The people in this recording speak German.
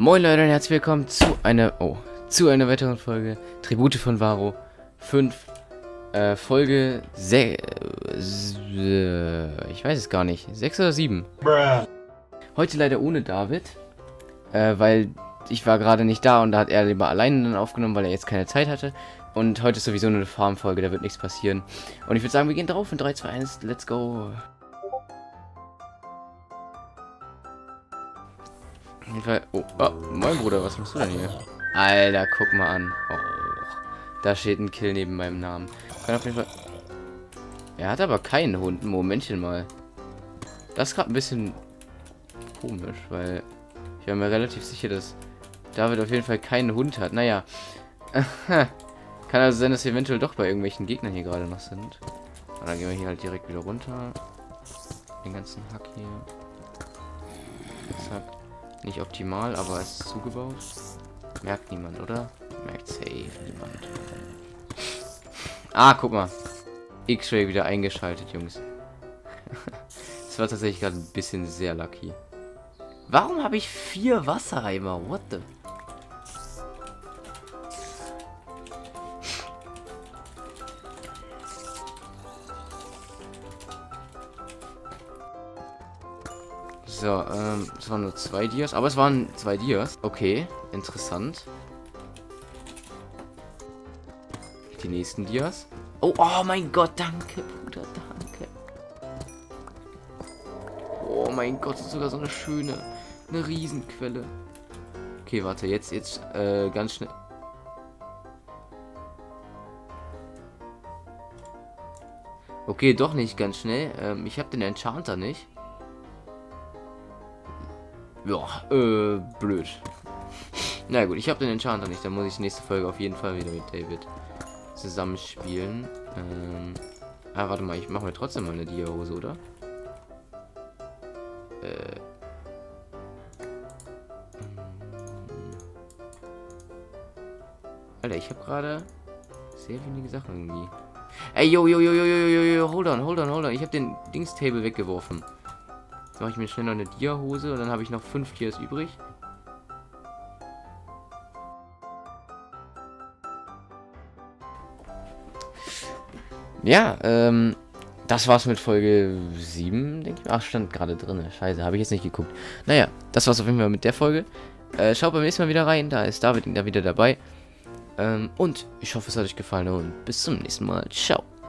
Moin Leute und herzlich willkommen zu einer weiteren Folge Tribute von Varro 5 Folge ich weiß es gar nicht, 6 oder 7. Heute leider ohne David, weil ich war gerade nicht da und da hat er lieber alleine dann aufgenommen, weil er jetzt keine Zeit hatte. Und heute ist sowieso nur eine Farm-Folge, da wird nichts passieren. Und ich würde sagen, wir gehen drauf in 3, 2, 1, let's go. Oh, moin Bruder, was machst du denn hier? Alter, guck mal an. Oh, da steht ein Kill neben meinem Namen. Kann auf jeden Fall... Er hat aber keinen Hund. Momentchen mal. Das ist gerade ein bisschen komisch, weil ich war mir relativ sicher, dass David auf jeden Fall keinen Hund hat. Naja. Kann also sein, dass wir eventuell doch bei irgendwelchen Gegnern hier gerade noch sind. Und dann gehen wir hier halt direkt wieder runter. Den ganzen Hack hier. Zack. Nicht optimal, aber es ist zugebaut. Merkt niemand, oder? Merkt safe niemand. Ah, guck mal. X-Ray wieder eingeschaltet, Jungs. Das war tatsächlich gerade ein bisschen sehr lucky. Warum habe ich 4 Wassereimer? What the... So, es waren nur 2 Dias, aber es waren 2 Dias. Okay, interessant. Die nächsten Dias. Oh, oh mein Gott, danke, Bruder, danke. Oh mein Gott, das ist sogar so eine schöne, eine Riesenquelle. Okay, warte, jetzt, ganz schnell. Okay, doch nicht ganz schnell. Ich habe den Enchanter nicht. Ja, blöd. Na gut, ich habe den Enchanter nicht. Dann muss ich nächste Folge auf jeden Fall wieder mit David zusammenspielen. Warte mal, ich mache mir trotzdem mal eine Dia-Hose, oder? Alter, ich habe gerade sehr wenige Sachen irgendwie. Ey, yo, hold on. Ich habe den Dings-Table weggeworfen. Jetzt mache ich mir schnell noch eine Dia-Hose und dann habe ich noch 5 Dias übrig. Ja, das war's mit Folge 7, denke ich. Ach, stand gerade drin. Scheiße, habe ich jetzt nicht geguckt. Naja, das war's auf jeden Fall mit der Folge. Schaut beim nächsten Mal wieder rein, da ist David wieder dabei. Und ich hoffe, es hat euch gefallen und bis zum nächsten Mal. Ciao.